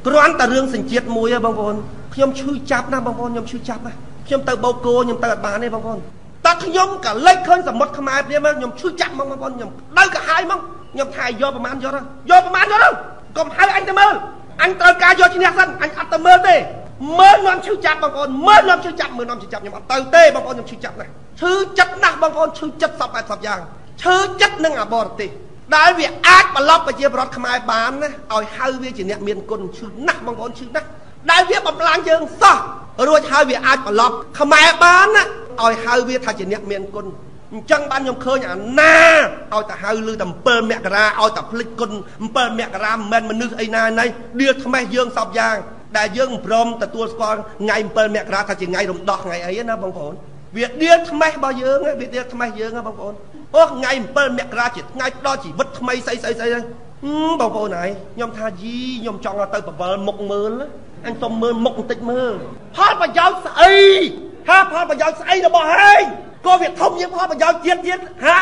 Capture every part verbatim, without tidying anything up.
គ្រាន់តែរឿងសញ្ជាតិមួយបងប្អូនខ្ញុំឈឺចាប់ណាបងប្អូនខ្ញុំឈឺចាប់ណាខ្ញុំទៅបោកគោខ្ញុំទៅអត់បានទេបងប្អូនតែខ្ញុំក៏លេចឃើញសមុទ្រខ្មែរព្រាមខ្ញុំឈឺចាប់មកបងប្អូនខ្ញុំដៅក៏ហើយមកខ្ញុំថាយកប្រមាណយកទៅយកប្រមាណយកទៅកុំហៅអញទៅមើលអញត្រូវការយកឈ្នះសិនអញអត់ទៅមើលទេមើលនាំឈឺចាប់បងប្អូនមើលនាំឈឺចាប់មើលនាំឈឺចាប់ខ្ញុំអត់ទៅទេបងប្អូនខ្ញុំឈឺចាប់ណាស់ឈឺចិត្តណាស់បងប្អូនឈឺចិត្តសពបែបសពយ៉ាងឈឺចិត្តនឹងអាបរទេសដែលវាអាចបន្លប់ប្រជាប្រដ្ឋខ្មែរបានណាឲ្យហៅវាជាអ្នកមានគុណឈឺណាស់បងប្អូនឈឺណាស់ដែលវាបំផ្លាញយើងសោះរួចហើយវាអាចបន្លប់ខ្មែរបានណាឲ្យហៅវាថាជាអ្នកមានគុណអញ្ចឹងបានខ្ញុំឃើញអាណាឲ្យតែហៅលឺតែ7មករាឲ្យតែភ្លេចគុណ7មករាមិនមែនមនុស្សអីណាណៃដៀលថ្មេះយើងសពយ៉ាងដែលយើងមិនព្រមទទួលស្គាល់ថ្ងៃ7មករាថាជាថ្ងៃរំដោះថ្ងៃអីណាបងប្អូនវាដៀលថ្មេះរបស់យើងវាដៀលថ្មេះយើងបងប្អូនអូថ្ងៃ7មករាជាថ្ងៃផ្ដល់ជីវិតថ្មីស្អីស្អីស្អីបងប្អូនហើយខ្ញុំថាយីខ្ញុំចង់ទៅបវលមុខមើលអញសុំមើលមុខបន្តិចមើលផលប្រយោជន៍ស្អីហាផលប្រយោជន៍ស្អីរបស់ហេងក៏វាធំជាងផលប្រយោជន៍ជាតិទៀតហា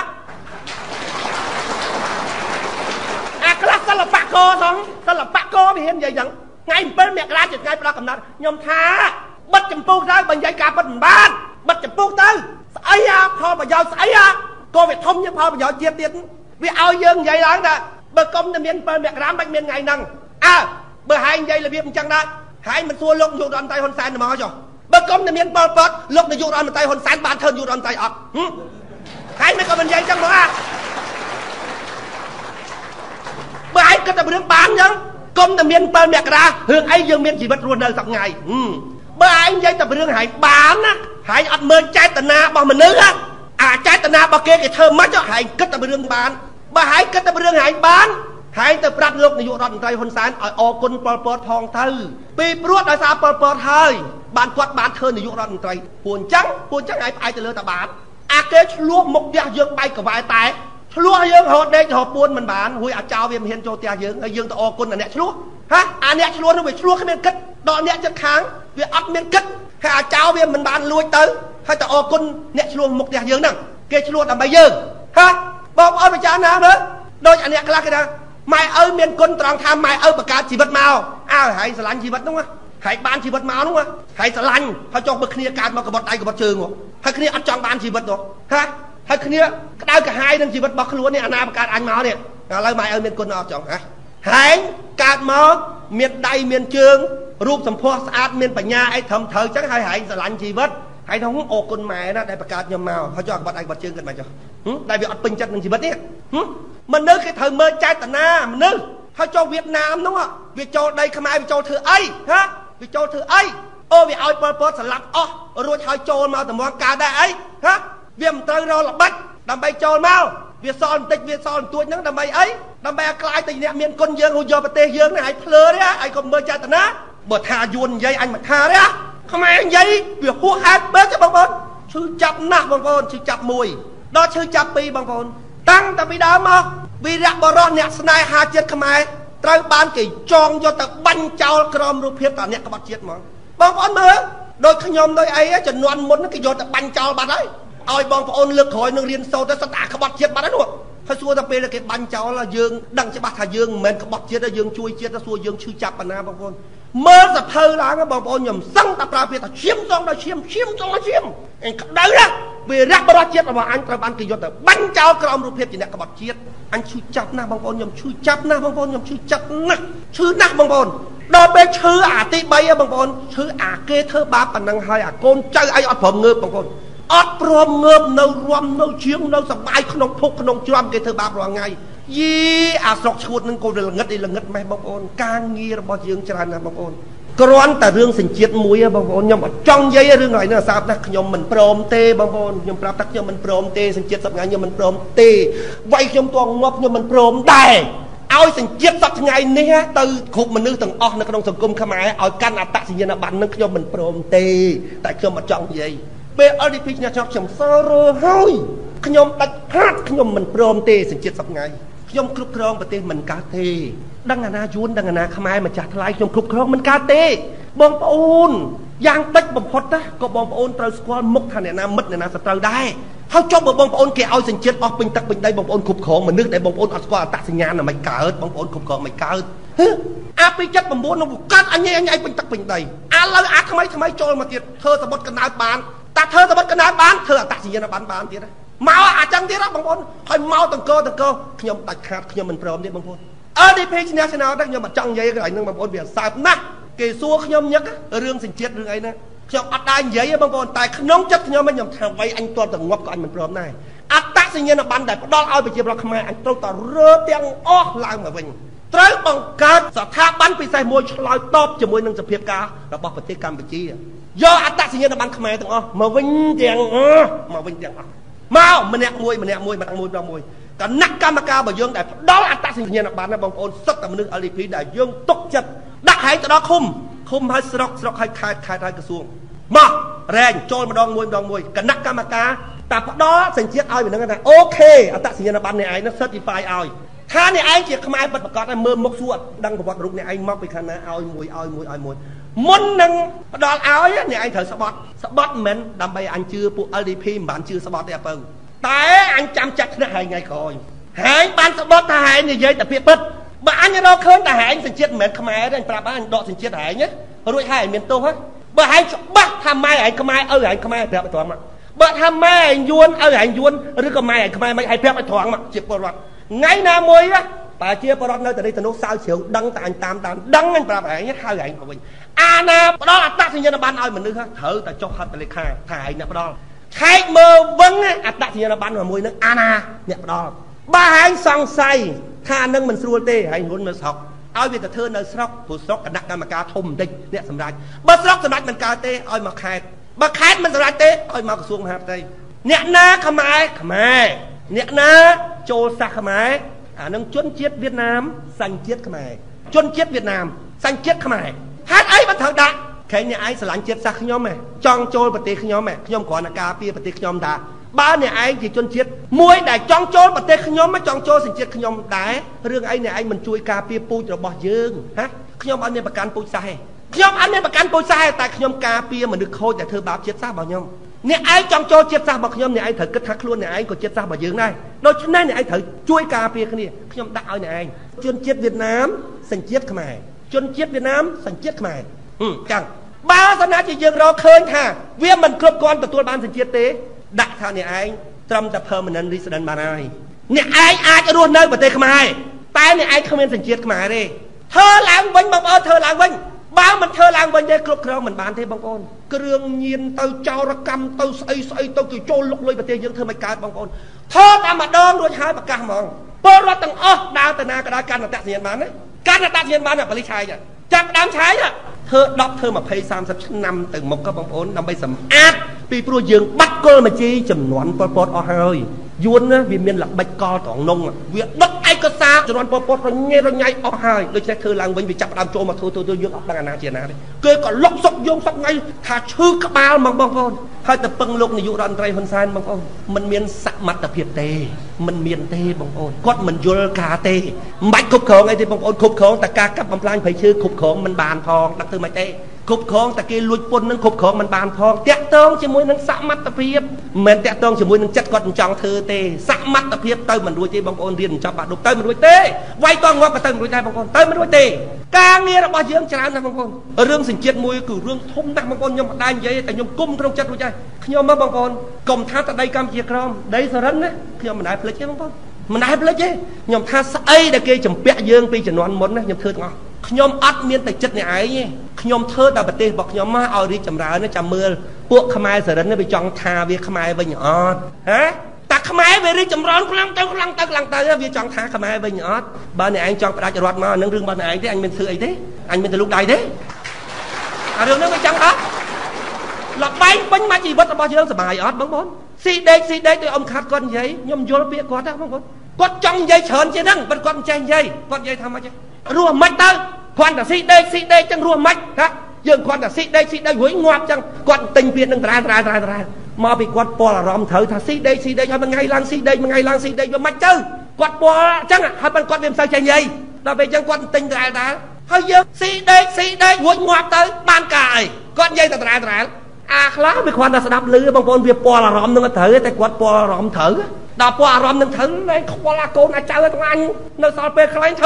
អាខ្លះសិល្បករហ្នឹងសិល្បករវាហ៊ាននិយាយចឹងថ្ងៃ7មករាជាថ្ងៃផ្ដល់កំណត់ខ្ញុំថាបិទចម្ពោះទៅបើនិយាយការពិតមិនបានបិទចម្ពោះទៅស្អីអាផលប្រយោជន៍ស្អីអាក៏វាធំជាងផលប្រយោជន៍ជាតិទៀតវាឲ្យយើងនិយាយឡើងថាបើកុំតែមាន7មករាមិនមានថ្ងៃហ្នឹងអើបើហែងនិយាយរបៀបអញ្ចឹងដែរហែងមិនសួរលោកនាយករដ្ឋមន្ត្រីហ៊ុនសែនទៅមកចុះបើកុំតែមានប៉ុលពតលោកនាយករដ្ឋមន្ត្រីហ៊ុនសែនបានធ្វើនាយករដ្ឋមន្ត្រីអត់ហែងមិនក៏មិននិយាយអញ្ចឹងមកអាបើហែងគិតតែរឿងបានអញ្ចឹងកុំតែមាន7មករារឿងអីយើងមានជីវិតរស់នៅសប្ថ្ងៃបើហែងនិយាយតែរឿងហែងបានណាហែងអត់មើលចេតនារបស់មនុស្សអាចេតនារបស់គេគេធ្វើមិនចុះហែងគិតតែរឿងបានបើហែងគិតតែរឿងហែងបានហែងទៅប្រាប់លោកនាយករដ្ឋមន្ត្រីហ៊ុនសែនឲ្យអរគុណប៉ុលពតផងទៅពីព្រោះដោយសារប៉ុលពតហើយបានគាត់បានធ្វើនាយករដ្ឋមន្ត្រីព្រោះអញ្ចឹងព្រោះអញ្ចឹងឯងផ្អែកទៅលើតាបានអាគេឆ្លោះមុខផ្ទះយើងបែកកវ៉ែតែឆ្លោះយើងរហូតដេករហូតពួនមិនបានរួចអាចោវាមិនហ៊ានចូលផ្ទះយើងហើយយើងទៅអរគុណអាអ្នកឆ្លោះហ៎អាអ្នកឆ្លោះនោះវាឆ្លោះគ្មានគិតដល់អ្នកចិត្តខាងវាអត់មានគិតហើយអាចោវាមិនបានលួចទៅហើយទៅអរគុណអ្នកឆ្លោះមុខផ្ទះយើងហ្នឹងគេឆ្លោះដើម្បីយើងហ៎បងប្អូនពិចារណាមើលដូចអាអ្នកខ្លះគេថាម៉ែឪមានគុណត្រង់ថាម៉ែឪបង្កើតជីវិតមកអើហើយស្រឡាញ់ជីវិតនោះហើយបានជីវិតមកនោះហើយស្រឡាញ់ហើយចង់បើគ្នាកើតមកកបត់ដៃកបត់ជើងហើយគ្នាអត់ចង់បានជីវិតនោះហ៎ហើយគ្នាក្តៅកាហាយនឹងជីវិតរបស់ខ្លួននេះអាណាបង្កើតអញមកនេះឥឡូវម៉ែឪមានគុណអត់ចង់ហ៎ហែងកើតមកមានដៃមានជើងរូបសម្ផស្សស្អាតមានបញ្ញាអីត្រឹមត្រូវចឹងហើយហែងស្រឡាញ់ជីវិតហើយនោះអរគុណម៉ែណាដែលបង្កើតខ្ញុំមកហើយចង់កបត់ដៃកបត់ជើងគិតមកចុះដែលវាអត់ពេញចិត្តនឹងជីវិតនេះមនុស្សគេត្រូវមើលចេតនាមនុស្សហើយចូលវៀតណាមនោះវាចូលដីខ្មែរវាចូលធ្វើអីហ៎វាចូលធ្វើអីអូវាឲ្យប៉ុលពតស្លាប់អស់រួចហើយចូលមកតម្រង់ការដែរអីហ៎វាមិនត្រូវរល្បិចដើម្បីចូលមកវាសល់បន្តិចវាសល់បន្ទួចហ្នឹងដើម្បីអីដើម្បីឲ្យខ្លាយទៅអ្នកមានគុណយើងហូយកប្រទេសយើងនេះឲ្យភ្លើទេឲ្យកុំមើលចេតនាបើថាយួននិយាយអញមិនថាទេខ្មែរនិយាយវាហួសហេតុពេកទេបងប្អូនឈឺចាប់ណាស់បងប្អូនឈឺចាប់មួយដល់ឈឺចាប់ពីរបងប្អូនតាំងតែពីដើមមកវីរៈបរិសអ្នកស្នេហាជាតិខ្មែរត្រូវបានគេចងយកទៅបាញ់ចោលក្រមរូបភាពតាអ្នកក្បត់ជាតិហ្មងបងប្អូនមើលដូចខ្ញុំដូចអីជំនាន់មុនគេយកទៅបាញ់ចោលបាត់ហើយឲ្យបងប្អូនលើកក្រោយនឹងរៀនសូត្រទៅសិតអាក្បត់ជាតិបាត់ហើយនោះហើយសួរតែពេលគេបាញ់ចោលយើងដឹងច្បាស់ថាយើងមិនមែនក្បត់ជាតិទេយើងជួយជាតិទៅសួរយើងឈឺចាប់បណ្ណាបងប្អូនមើលសភៅឡើងបងប្អូនខ្ញុំសឹងតែប្រើពាក្យថាឈាមចង់ដល់ឈាមឈាមចង់ដល់ឈាមអញក្តៅណាវារៈបរិសជាតិរបស់អញត្រូវបានគេយកទៅបាញ់ចោលក្រោមរូបភាពជាអ្នកក្បត់ជាតិអញឈឺចាប់ណាស់បងប្អូនខ្ញុំឈឺចាប់ណាស់បងប្អូនខ្ញុំឈឺចាប់ណាស់ឈឺណាស់បងប្អូនដល់ពេលឈឺអាទី3បងប្អូនឈឺអាគេធ្វើបាបប៉ុណ្ណឹងហើយអាកូនចៅអីអត់ព្រមងើបបងប្អូនអត់ព្រមងើបនៅរំនៅជាងនៅសបាយក្នុងភុកក្នុងជ្រាំគេធ្វើបាបរាល់ថ្ងៃយីអាស្រុកឈួតនឹងកូនល្ងឹតអីល្ងឹតម៉េះបងប្អូនការងាររបស់យើងច្រើនណាស់បងប្អូនគ្រាន់តែរឿងសញ្ជាតិមួយបងប្អូនខ្ញុំអត់ចង់និយាយរឿងហើយនឹងអាសាបថាខ្ញុំមិនព្រមទេបងប្អូនខ្ញុំប្រាប់ថាខ្ញុំមិនព្រមទេសញ្ជាតិសប្តាហ៍ខ្ញុំមិនព្រមទេវាយខ្ញុំទងងាប់ខ្ញុំមិនព្រមដែរឲ្យសញ្ជាតិសប្តាហ៍ថ្ងៃនេះទៅគ្រប់មនុស្សទាំងអស់នៅក្នុងសង្គមខ្មែរឲ្យកាន់អត្តសញ្ញាណប័ណ្ណនឹងខ្ញុំមិនព្រមទេតែខ្ញុំអត់ចង់និយាយពេល អេល ឌី พี ខ្ញុំចង់ខ្ញុំសើរើហើយខ្ញុំដាច់ខាតខ្ញុំមិនព្រមទេសញ្ជាតិសប្តាហ៍ខ្ញុំគ្រប់គ្រងប្រទេសមិនកើតទេដឹងអាណាយួនដឹងអាណាខ្មែរម្ចាស់ថ្លៃខ្ញុំគ្រប់គ្រងមិនកើតទេបងប្អូនយ៉ាងតិចបំផុតណាក៏បងប្អូនត្រូវស្គាល់មុខថាអ្នកណាមិត្តអ្នកណាសត្រូវដែរហើយចុះបើបងប្អូនគេឲ្យសញ្ជាតិអស់ពេញទឹកពេញដីបងប្អូនគ្រប់គ្រងមនុស្សដែលបងប្អូនអត់ស្គាល់អត្តសញ្ញាណមិនកើតបងប្អូនគ្រប់គ្រងមិនកើតអាពីចិត្តប្រមូលនោះកាត់អញឯងឯងពេញទឹកពេញដីឥឡូវអាថ្មីថ្មីចូលមកទៀតធ្វើសបុតកណ្ដាលបានតែធ្វើសបុតកណ្ដាលបានធ្វើអត្តសញ្ញាណប័ណ្ណបានទៀតមកអាចឹងទៀតបងប្អូនហើយមកតង្កតង្កខ្ញុំដាច់ខាតខ្ញុំមិនព្រមទេបងប្អូនអឺនេះពេកឈ្នះឆ្នោតខ្ញុំអត់ចង់និយាយកន្លែងហ្នឹងបងប្អូនវាសើបណាស់គេសួរខ្ញុំញឹករឿងសញ្ជាតិរឿងអីណាខ្ញុំអត់ដែរនិយាយទេបងប្អូនតែក្នុងចិត្តខ្ញុំខ្ញុំថាវៃអញទាល់តែងាប់ក៏អញមិនព្រមដែរអត្តសញ្ញាណប័ណ្ណដែលផ្ដល់ឲ្យប្រជាពលរដ្ឋខ្មែរអញត្រូវតែរើទាំងអស់ឡើងមកវិញត្រូវបង្កើតស្ថាប័នពិសេសមួយឆ្លើយតបជាមួយនឹងសភាពការរបស់ប្រទេសកម្ពុជាយកអត្តសញ្ញាណប័ណ្ណខ្មែរទាំងអស់មកវិញទាំងអស់មកវិញទាំងអស់មកម្នាក់មួយម្នាក់មួយម្នាក់មួយម្នាក់មួយគណៈកម្មការរបស់យើងដែលផ្ដល់អត្តសញ្ញាណប័ណ្ណណាបងប្អូនសិតតែមនុស្ស แอล ดี พี ដែលយើងទុកចិត្តដាក់ហែងទៅដល់ឃុំឃុំឲ្យស្រុកស្រុកឲ្យខេត្តខេត្តឲ្យក្រសួងមករែងចូលម្ដងមួយម្ដងមួយគណៈកម្មការតែផ្ដល់សញ្ជាតិឲ្យមិនដឹងថាអូខេអត្តសញ្ញាណប័ណ្ណនេះឯងនោះ certify ឲ្យថានេះឯងជាខ្មែរពិតប្រាកដហើយមើលមុខសួរអត់ដឹងប្រវត្តិរូបនេះឯងមកពីខាងណាឲ្យមួយឲ្យមួយឲ្យមួយមុននឹងផ្ដល់ឲ្យនេះឯងត្រូវស្បត់ស្បត់មិនមែនដើម្បីអញជឿពួក แอล ดี พี មិនបានជឿស្បត់ទេអពៅតែអញចាំចាត់ថ្នាក់ហើយថ្ងៃក្រោយហើយបានស្បត់ថាហើយនិយាយតែពាក្យពិតបើអញរកឃើញតែហែងសញ្ជាតិមិនមែនខ្មែរទេអញប្រាប់អញដកសញ្ជាតិហែងរួចហើយអញមានទោសហើយបើហែងច្បាស់ថាម៉ែហែងខ្មែរឪហែងខ្មែរប្រាប់ឲ្យត្រង់មកបើថាម៉ែហែងយួនឪហែងយួនឬក៏ម៉ែហែងខ្មែរមិនឲ្យប្រាប់ឲ្យត្រង់មកជាពលរដ្ឋថ្ងៃណាមួយបើជាពលរដ្ឋនៅតែនេះទៅនោះសើជ្រាវដឹងតែអញតាមតាមដឹងអញប្រាប់ហែងហៅហែងមកវិញអាណាផ្ដល់អត្តសញ្ញាណប័ណ្ណឲ្យមនុស្សត្រូវតែចុះហត្ថលេខាថាហែងអ្នកផ្ដល់ខែកមើលវឹងអត្តសញ្ញាណប័ណ្ណមួយនឹងអាណាអ្នកផ្ដល់បើហែងសង្ស័យថានឹងមិនស្រួលទេហែងហ៊ុននៅស្រុកឲ្យវាទៅធ្វើនៅស្រុកព្រោះស្រុកគណៈកម្មការធំបន្តិចអ្នកសម្រាប់បើស្រុកសម្រាប់មិនកើតទេឲ្យមកខេត្តបើខេត្តមិនសម្រាប់ទេឲ្យមកក្រសួងមហាផ្ទៃអ្នកណាខ្មែរខ្មែរអ្នកណាចូលសាសខ្មែរអានឹងជនជាតិវៀតណាមសញ្ជាតិខ្មែរជនជាតិវៀតណាមសញ្ជាតិខ្មែរហេតុអីបើត្រូវដាក់ខែអ្នកឯងស្រឡាញ់ជាតិសាសខ្ញុំហ៎ចង់ចូលប្រទេសខ្ញុំហ៎ខ្ញុំគ្រាន់តែការពារប្រទេសខ្ញុំថាបើអ្នកឯងជាជនជាតិមួយដែលចង់ចូលប្រទេសខ្ញុំចង់ចូលសញ្ជាតិខ្ញុំដែររឿងអីអ្នកឯងមិនជួយការពារពូជរបស់យើងហ៎ខ្ញុំអត់មានប្រកាន់ពូជសាសទេខ្ញុំអត់មានប្រកាន់ពូជសាសទេតែខ្ញុំការពារមនុស្សខូចដែលធ្វើបាបជាតិសាសរបស់ខ្ញុំអ្នកឯងចង់ចូលជាតិសាសរបស់ខ្ញុំអ្នកឯងត្រូវគិតថាខ្លួនអ្នកឯងក៏ជាតិសាសរបស់យើងដែរដូច្នេះអ្នកឯងត្រូវជួយការពារគ្នាខ្ញុំដាក់ឲ្យអ្នកឯងជនជាតិវៀតណាមសញ្ជាតិខ្មែរជនជាតិវៀតណាមសញ្ជាតិខ្មែរហឹមចឹងបើសិនជាយើងរកឃើញថាវាមិនគ្រប់គ្រាន់ទទួលបានសញ្ជាតិទេដាក់ថាអ្នកឯងត្រឹមតែ permanent resident បានហើយអ្នកឯងអាចរស់នៅប្រទេសខ្មែរតែអ្នកឯងគ្មានសញ្ជាតិខ្មែរទេធ្វើឡើងវិញបងប្អូនធ្វើឡើងវិញបើមិនធ្វើឡើងវិញទេគ្រប់គ្រងមិនបានទេបងប្អូនគ្រឿងញៀនទៅចោរកម្មទៅស្អីស្អីទៅគេចូលលុកលុយប្រទេសយើងធ្វើមិនកើតបងប្អូនធ្វើតែម្ដងរួចហើយប្រកាសហ្មងពលរដ្ឋទាំងអស់ដើរទៅណាក៏ដោយកាន់អត្តសញ្ញាណបានណាកាន់អត្តសញ្ញាណបានប៉ូលីសឆាយចាប់ដើមឆាយធ្វើដប់ធ្វើยี่สิบ 30ឆ្នាំទៅមុខក៏បងប្អូនដើម្បីសម្អាតពីព្រោះយើងបាត់គល់មកជីចំនួនប៉ុលពតអស់ហើយយួនណាវាមានល្បិចកលត្រង់នងវាដុតឯកសារចំនួនប៉ុលពតរញ៉េរញ៉ៃអស់ហើយដូច្នេះធ្វើឡើងវិញវាចាប់ដើមចូលមកធ្វើធ្វើយើងអត់ដឹងអាណាជាណាទេគេក៏លុកសុកយើងសប្ងៃថាឈឺក្បាលមកបងប្អូនហើយទៅពឹងលោកនាយករដ្ឋមន្ត្រីហ៊ុនសែនបងប្អូនមិនមានសមត្ថភាពទេមិនមានទេបងប្អូនគាត់មិនយល់ការទេមិនបាច់គ្រប់គ្រងអីទេបងប្អូនគ្រប់គ្រងតែការកាប់បំផ្លាញព្រៃឈើគ្រប់គ្រងមិនបានផងដឹកធ្វើមិនទេគ្រប់គ្រងតែគេលួចពន្ធនឹងគ្រប់គ្រងមិនបានផងតាក់ទងជាមួយនឹងសមត្ថភាពមិនមែនតាក់ទងជាមួយនឹងចិត្តគាត់មិនចង់ធ្វើទេសមត្ថភាពទៅមិនរួចទេបងប្អូនរៀនចប់បាក់ឌុបទៅមិនរួចទេវាយតងាប់ក៏ទៅមិនរួចដែរបងប្អូនទៅមិនរួចទេការងាររបស់យើងច្រើនណាស់បងប្អូនរឿងសញ្ជាតិមួយគឺរឿងធំណាស់បងប្អូនខ្ញុំមិនដែរនិយាយតែខ្ញុំគុំក្នុងចិត្តរួចហើយខ្ញុំមកបងប្អូនកុំថាតែដីកម្ពុជាក្រមដីសរិនណាខ្ញុំមិនដែរភ្លេចទេបងប្អូនមិនដែរភ្លេចទេខ្ញុំថាស្អីដែលគេចម្ពាក់យើងពីជំនាន់មុនណាខ្ញុំធ្វើទាំងអស់ខ្ញុំអត់មានតែចិត្តអ្នកឯងទេខ្ញុំធ្វើតែប្រទេសរបស់ខ្ញុំមកឲ្យរីកចម្រើនចាំមើលពួកខ្មែរសរិនវាចង់ថាវាខ្មែរវិញអត់ហ៎តែខ្មែរវារីកចម្រើនខ្លាំងទៅខ្លាំងទៅខ្លាំងទៅវាចង់ថាខ្មែរវិញអត់បើអ្នកឯងចង់ផ្ដាច់រត់មកអានឹងរឿងរបស់អ្នកឯងទេអញមានធ្វើអីទេអញមានតែលូកដៃទេអារឿងហ្នឹងវាចង់អត់លបែងពេញមកជីវិតរបស់យើងសុបាយអត់បងប្អូនស៊ីដេកស៊ីដេកទៅអ៊ំខាត់គាត់និយាយខ្ញុំយល់ពាក្យគាត់ណាបងប្អូនគាត់ចង់និយាយច្រើនជាងហ្នឹងប៉ុន្តែគាត់មិនចេះនិយាយគាត់និយាយថាម៉េចរស់មិនទៅគ្រាន់តែស៊ីដេកស៊ីដេកចឹងរស់មិនណាយើងគ្រាន់តែស៊ីដេកស៊ីដេករួចងាប់ចឹងគាត់ទិញពាក្យនឹងត្រាត្រាត្រាត្រាមកពីគាត់ពលអារម្មណ៍ត្រូវថាស៊ីដេកស៊ីដេកហើយមួយថ្ងៃឡើងស៊ីដេកមួយថ្ងៃឡើងស៊ីដេកវាមិនទៅគាត់ពលចឹងហើយប៉ុន្តែគាត់វាមិនសូវចេះនិយាយដល់ពេលចឹងគាត់ទិញត្រាត្រាហើយយើងស៊ីដេកស៊ីដេករួចងាប់ទៅបានការអីគាត់និយាយតែត្រាត្រាអាខ្លះវាគ្រាន់តែស្ដាប់ឮបងប្អូនវាពលអារម្មណ៍នឹងត្រូវតែគាត់ពលអារម្មណ៍ត្រូវដល់ពលអារម្មណ៍នឹងត្រូវឯងខ្វល់អាកូនអាចៅទាំងអញនៅសល់ពេលខ្លីធ្វើ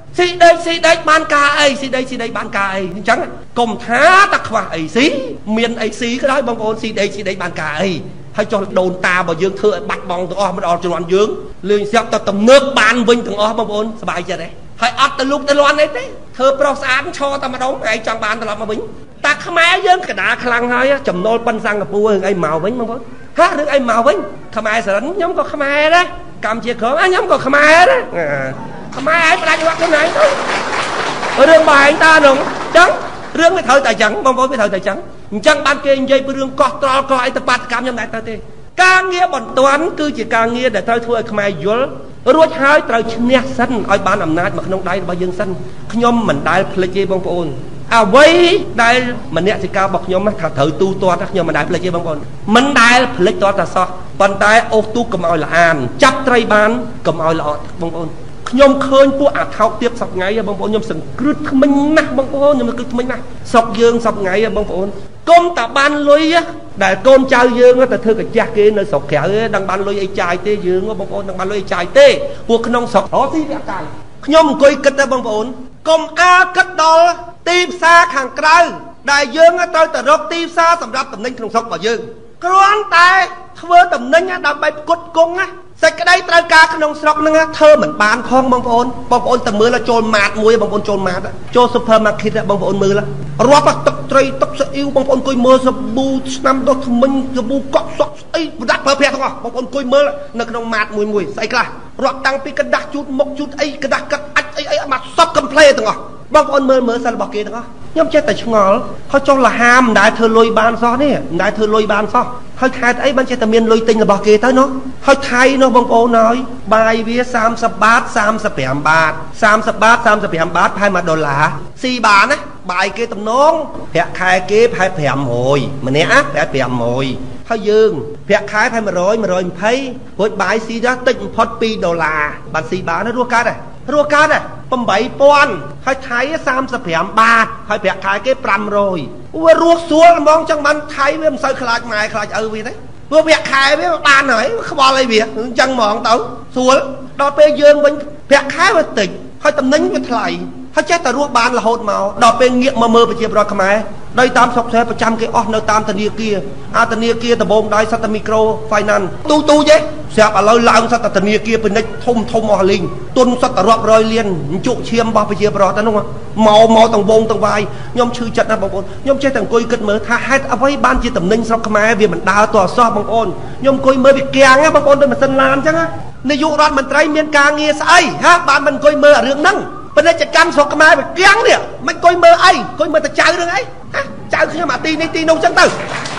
ស៊ីដេកស៊ីដេកបានការអីស៊ីដេកស៊ីដេកបានការអីអញ្ចឹងកុំថាតែខ្វះអីស៊ីមានអីស៊ីក៏ដោយបងប្អូនស៊ីដេកស៊ីដេកបានការអីហើយចុះដូនតារបស់យើងធ្វើឲ្យបាត់បង់ទាំងអស់មិនដល់ជំនាន់យើងលឿនស្រាប់ទៅទំនើបបានវិញទាំងអស់បងប្អូនសប្បាយចិត្តទេហើយអត់ទៅលុកទៅលាន់អីទេធ្វើប្រុសស្អាតឈរតែម្ដងឯងចង់បានត្រឡប់មកវិញតាខ្មែរយើងកដាខ្លាំងហើយចំណូលប៉ុនសិង្ហបុរីរឿងអីមកវិញបងប្អូនហារឿងអីមកវិញខ្មែរសរិនខ្ញុំក៏ខ្មែរដែរកម្ពុជាក្រមខ្ញុំក៏ខ្មែរដែរខ្មែរឯងផ្ដាច់វត្តខ្លួនឯងទៅរឿងបែងតានោះអញ្ចឹងរឿងវាត្រូវតែអញ្ចឹងបងប្អូនវាត្រូវតែអញ្ចឹងអញ្ចឹងបានគេនិយាយពីរឿងកោះត្រល់កោះអីទៅបាតកម្មខ្ញុំដែរទៅទេការងារបន្ទាន់គឺជាការងារដែលត្រូវធ្វើឲ្យខ្មែរយល់រួចហើយត្រូវឈ្នះសិនឲ្យបានអំណាចមកក្នុងដៃរបស់យើងសិនខ្ញុំមិនដែលភ្លេចទេបងប្អូនអ្វីដែលមនសិការរបស់ខ្ញុំថាត្រូវទូទាត់ខ្ញុំមិនដែលភ្លេចទេបងប្អូនមិនដែលភ្លេចទាត់តែសោះប៉ុន្តែអូសទូកុំឲ្យល្អអានចាប់ត្រីបានកុំឲ្យល្អបងប្អូនខ្ញុំឃើញពួកអាថោកទៀតសប្ថ្ងៃបងប្អូនខ្ញុំសង្គ្រឹះថ្មិញណាស់បងប្អូនខ្ញុំសង្គ្រឹះថ្មិញណាស់សពយើងសប្ថ្ងៃបងប្អូនកុំតែបានលុយដែលកូនចៅយើងទៅធ្វើកាចាស់គេនៅស្រុកក្រៅដឹងបានលុយអីចាយទេយើងបងប្អូនដឹងបានលុយអីចាយទេពួកក្នុងស្រុករកស៊ីវាកាយខ្ញុំអង្គុយគិតតែបងប្អូនកុំអាលគិតដល់ទីផ្សារខាងក្រៅដែលយើងត្រូវទៅរកទីផ្សារសម្រាប់តំណែងក្នុងស្រុករបស់យើងគ្រាន់តែធ្វើតំណែងដើម្បីផ្គត់ផ្គង់ណាសេចក្តីត្រូវការក្នុងស្រុកហ្នឹងធ្វើមិនបានផងបងប្អូនបងប្អូនតែមើលចូលម៉ាតមួយបងប្អូនចូលម៉ាតចូល supermarket បងប្អូនមើលរាប់ទឹកត្រីទឹកស្អ៊ីវបងប្អូនអង្គុយមើលសាប៊ូឆ្នាំដុសធ្មេញសាប៊ូកក់សក់ស្អីប្រដាប់ប្រើប្រាស់ទាំងអស់បងប្អូនអង្គុយមើលនៅក្នុងម៉ាតមួយមួយស្អីខ្លះរាប់តាំងពីกระดาษជូតមុខជូតអីกระดาษកាត់អាចអីអីមកសព complete ទាំងអស់បងប្អូនមើលមើលសិលរបស់គេទាំងអស់ខ្ញុំចេះតែឆ្ងល់ហើយចុះលហាមមិនដែលធ្វើលុយបានសោះនេះមិនដែលធ្វើលុយបានសោះហើយខែអីបានចេះតែមានលុយទិញរបស់គេទៅនោះហើយថៃនោះបងប្អូនហើយបាយវាសាមសិបបាតសាមសិបប្រាំបាតសាមសិបបាតសាមសិបប្រាំបាតប្រហែលមួយដុល្លារស៊ីបានណាបាយគេតំណងប្រាក់ខែគេប្រហែលប្រាំរយម្នាក់ណាប្រហែលប្រាំរយហើយយើងប្រាក់ខែប្រហែលមួយរយ មួយរយម្ភៃរួចបាយស៊ីដល់តិចបំផុតពីរដុល្លារបានស៊ីបានណារស់កើតដែររស់កើតដែរប្រាំបីពាន់ហើយថៃសាមសិបប្រាំបាតហើយប្រាក់ខែគេប្រាំរយវារស់ស្រួលហ្មងចឹងបានថៃវាមិនសូវខ្លាចម៉ែខ្លាចឪវាទេព្រោះប្រាក់ខែវាបានហើយខ្វល់អីវាអញ្ចឹងហ្មងទៅស្រួលដល់ពេលយើងវិញប្រាក់ខែវាតិចហើយតំណែងវាថ្លៃហើយចេះតែរស់បានរហូតមកដល់ពេលងាកមកមើលប្រជាពលរដ្ឋខ្មែរដោយតាមស្រុកស្រែប្រចាំគេអស់នៅតាមធនាគារអាធនាគារដំបូងដៃសត្វតែមីក្រូ finance ទូទូទេស្រាប់ឥឡូវឡើងសត្វតែធនាគារពាណិជ្ជធំធំអស់លីងទុនសត្វតែរាប់រយលានជក់ឈាមរបស់ប្រជាពលរដ្ឋទៅនោះមកមកទាំងវងទាំងវាយខ្ញុំឈឺចិត្តណាស់បងប្អូនខ្ញុំចេះតែអង្គុយគិតមើលថាហេតុអ្វីបានជាតំណែងស្រុកខ្មែរវាមិនដើរទាល់សោះបងប្អូនខ្ញុំអង្គុយមើលវាគាំងបងប្អូនដូចម៉ាស៊ីនឡានអញ្ចឹងនាយករដ្ឋមន្ត្រីមានការងារស្អីហ่าបានមិនអង្គុយមើលរឿងហ្នឹងពាណិជ្ជកម្មស្រុកខ្មែរវាគាំងនេះមិនអង្គុយមើលអីអង្គុយមើលតែចៅរឿងអីចៅខ្ញុំអាទីនេះទីនោះអញ្ចឹងទៅ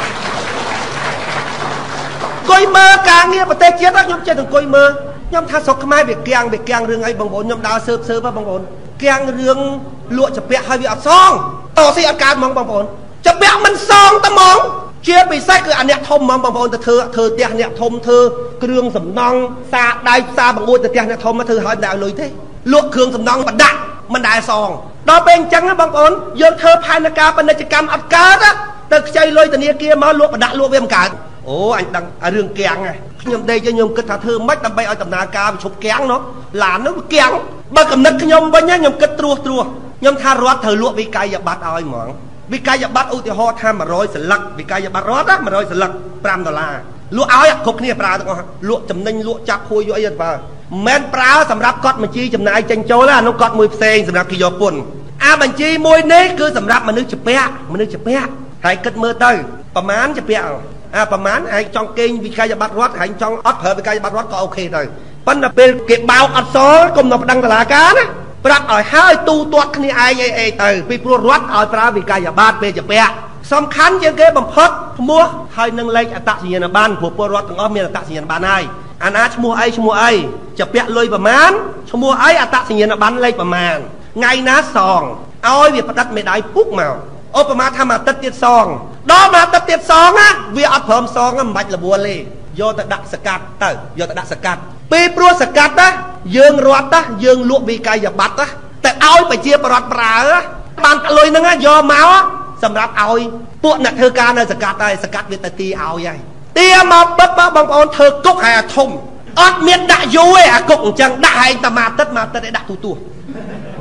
អង្គុយមើលការងារប្រទេសជាតិខ្ញុំចេះតែអង្គុយមើលខ្ញុំថាស្រុកខ្មែរវាគាំងវាគាំងរឿងអីបងប្អូនខ្ញុំដើរស៊ើបស៊ើបបងប្អូនគាំងរឿងលក់ចាពាក់ហើយវាអត់សងតស៊ីអត់កើតហ្មងបងប្អូនចាពាក់មិនសងតែហ្មងជាពិសេសគឺអាអ្នកធំហ្មងបងប្អូនទៅធ្វើធ្វើផ្ទះអ្នកធំធ្វើគ្រឿងសំណង់សាដៃផ្សារបង្អួចទៅផ្ទះអ្នកធំមកធ្វើឲ្យមិនដល់លុយទេលក់គ្រឿងសំណង់បដាក់មិនដែលសងដល់ពេលអញ្ចឹងបងប្អូនយើងធ្វើផែនការពាណិជ្ជកម្មអត់កើតទៅខ្ចីលុយធនាគារមកលក់បដាក់លក់វាមិនកើតអូអញដឹងរឿងគាំងខ្ញុំដេកខ្ញុំគិតថាធ្វើម៉េចដើម្បីឲ្យដំណើរការវាឈប់គាំងនោះឡាននោះវាគាំងបើកំណត់ខ្ញុំវិញខ្ញុំគិតត្រួសត្រាសខ្ញុំថារដ្ឋត្រូវលក់វិក័យប័ត្រឲ្យហ្មងវិក័យប័ត្រឧទាហរណ៍ថាមួយរយសន្លឹកវិក័យប័ត្ររដ្ឋមួយរយសន្លឹកប្រាំដុល្លារលក់ឲ្យគ្រប់គ្នាប្រើទាំងអស់លក់ចំណេញលក់ចាប់ហួយយកអីអត់បើមិនប្រើសម្រាប់កត់បញ្ជីចំណាយចេញចូលអានោះកត់មួយផ្សេងសម្រាប់គេយកពន្ធអាបញ្ជីមួយនេះគឺសម្រាប់មនុស្សជាពាក់មនុស្សជាពាក់ហើយគិតមើលទៅប្រមាណជាពាក់អាប្រមាណឯងចង់កេងវិក័យប័ត្ររដ្ឋហើយចង់អត់ប្រើវិក័យប័ត្ររដ្ឋក៏អូខេទៅប៉ុន្តែពេលគេបោកអត់សល់គុំនៅប្តឹងតុលាការណាប្រាប់ឲ្យហើយទូទាត់គ្នាឯងអីអីទៅពីព្រោះរដ្ឋឲ្យប្រើវិក័យប័ត្រពេលជាពាក់សំខាន់ជាងគេបំផុតឈ្មោះហើយនឹងលេខអត្តសញ្ញាណប័ណ្ណព្រោះពលរដ្ឋទាំងអស់មានអត្តសញ្ញាណប័ណ្ណហើយអាណាឈ្មោះអីឈ្មោះអីចាពាក់លុយប្រមាណឈ្មោះអីអត្តសញ្ញាណប័ណ្ណលេខប្រមាណថ្ងៃណាសងឲ្យវាផ្ដិតមេដាយពុកមកឧបមាថាមួយអាទិត្យទៀតសងដល់មួយអាទិត្យទៀតសងណាវាអត់ព្រមសងមិនបាច់រវល់ទេយកទៅដាក់សកាត់ទៅយកទៅដាក់សកាត់ពេលព្រោះសកាត់ណាយើងរត់ណាយើងលក់វិក័យប័ត្រណាតែឲ្យប្រជាប្រដ្ឋប្រើបានលុយហ្នឹងយកមកសម្រាប់ឲ្យពួកអ្នកធ្វើការនៅសកាត់ហើយសកាត់វាទៅទីឲ្យហើយទាមកបិទបងប្អូនធ្វើគុកហើយអាធំអត់មានដាក់យូរទេអាគុកអញ្ចឹងដាក់ឯងតែមួយអាទិត្យមួយអាទិត្យឯងដាក់ទូទួធ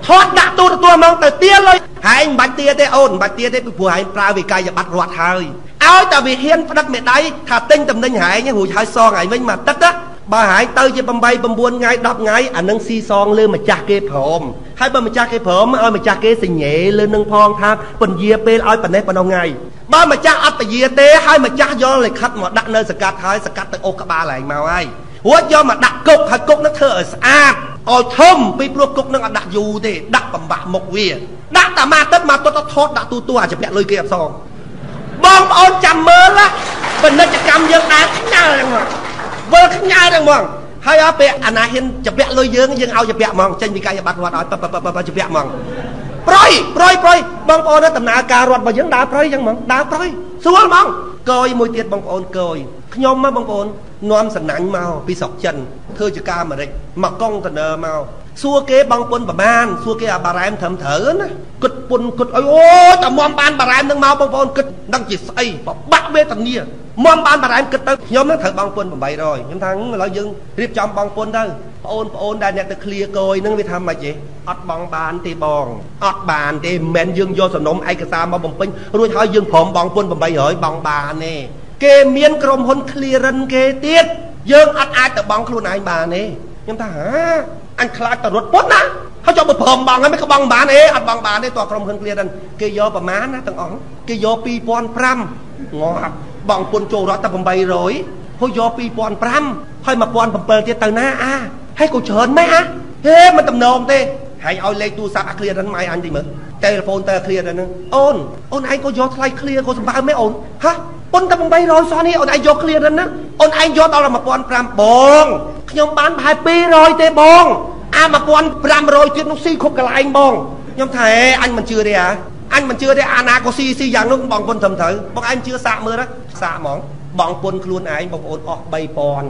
ថតដាក់ទូរទស្សន៍មកទៅទាលុយហើយមិនបាច់ទាទេអូនមិនបាច់ទាទេពីព្រោះឯងប្រើវិក័យប័ត្ររត់ហើយឲ្យតែវាហ៊ានផ្ដឹកមេដៃថាទិញតំណែងហែងរួចហើយសងឯងវិញមកទឹកណាបើហែងទៅជា8 9ថ្ងៃ10ថ្ងៃអានឹងស៊ីសងលើម្ចាស់គេព្រមហើយបើម្ចាស់គេព្រមឲ្យម្ចាស់គេសញ្ញេលើនឹងផងថាពន្យាពេលឲ្យប៉ុណ្ណេះប៉ុណ្ណោះថ្ងៃបើម្ចាស់អត់ពន្យាទេហើយម្ចាស់យកលិខិតមកដាក់នៅសកាត់ហើយសកាត់ទៅអូសក្បាលឯងមកហើយរួចយកមកដាក់គុកហើយគុកនឹងធ្វើឲ្យស្អាតឲ្យធំពីព្រោះគុកនឹងអត់ដាក់យូរទេដាក់បំបាក់មុខវាដាក់តែមកទឹកមកទៅថតដាក់ទូទួអាចពាក់លុយគេអត់សងបងប្អូនចាំមើលពាណិជ្ជកម្មយើងដែរខ្ញាល់ហ្នឹងមកវិលខ្ញាល់ហ្នឹងហ្មងហើយអត់ពេលអាណាហ៊ានជពាក់លុយយើងយើងឲ្យជពាក់ហ្មងចេញពីកាយប័ត្ររត់ឲ្យប៉ជពាក់ហ្មងប្រយប្រយប្រយបងប្អូនដំណើរការរត់របស់យើងដើរប្រយអញ្ចឹងហ្មងដើរប្រយស្រួលហ្មងកយមួយទៀតបងប្អូនកយខ្ញុំមកបងប្អូននាំសំណាញ់មកពីស្រុកចិនធ្វើជាការអាមេរិកមកកុងតឺន័រមកសួរគេបងពុនប្រមាណសួរគេអាបារ៉ែមត្រឹមត្រូវណាគិតពុនគិតអីអូយតែមមបានបារ៉ែមនឹងមកបងប្អូនគិតដឹងជាស្អីបបាក់វេទនាមមបានបារ៉ែមគិតទៅខ្ញុំនឹងត្រូវបងពុន800ខ្ញុំថាឥឡូវយើងរៀបចំបងពុនទៅបងប្អូនដែលអ្នកទៅឃ្លាកយនឹងវាថាម៉េចទេអត់បងបានទេបងអត់បានទេមិនមែនយើងយកសំណុំឯកសារមកបំពេញរួចហើយយើងព្រមបងពុន800បងបានទេគេមានក្រុមហ៊ុន clearance គេទៀតយើងអត់អាចទៅបងខ្លួនឯងបានទេខ្ញុំថាហាអញខ្លាចទៅរត់ពុនណាហើយចុះបើព្រមបងហើយមិនក៏បងបានទេអត់បងបានទេតោះក្រុមហ៊ុន clearance គេយកប្រមាណណាទាំងអស់គេយកពីរពាន់ប្រាំងាប់បងពុនចូលរត់តែ800ហូចយកពីរពាន់ប្រាំហើយmột nghìn bảy trămទៀតទៅណាអាហើយក៏ច្រើនម៉េចអាហេមិនតំណងទេហើយឲ្យលេខទូរស័ព្ទអា clearance ម៉ៃអញតិចមើលតែហ្វូនទៅ clearance ហ្នឹងអូនអូនឯងក៏យកថ្លៃ clear ក៏សម្បើមែនអូនហ៎ពុនតែ800សោះនេះអូនឯងយក clear ហ្នឹងអូនឯងយកដល់một nghìn bảy trămបងខ្ញុំបានប្រហែល200ទេបងអាmột nghìn năm trămទៀតនោះស៊ីគ្រប់កន្លែងបងខ្ញុំថាហេអញមិនជឿទេអាអញមិនជឿទេអាណាក៏ស៊ីស៊ីយ៉ាងនោះបងពុនត្រឹមត្រូវបងឯងជឿសាកមើលសាកហ្មងបងពុនខ្លួនឯងបងប្អូនអស់3000 3000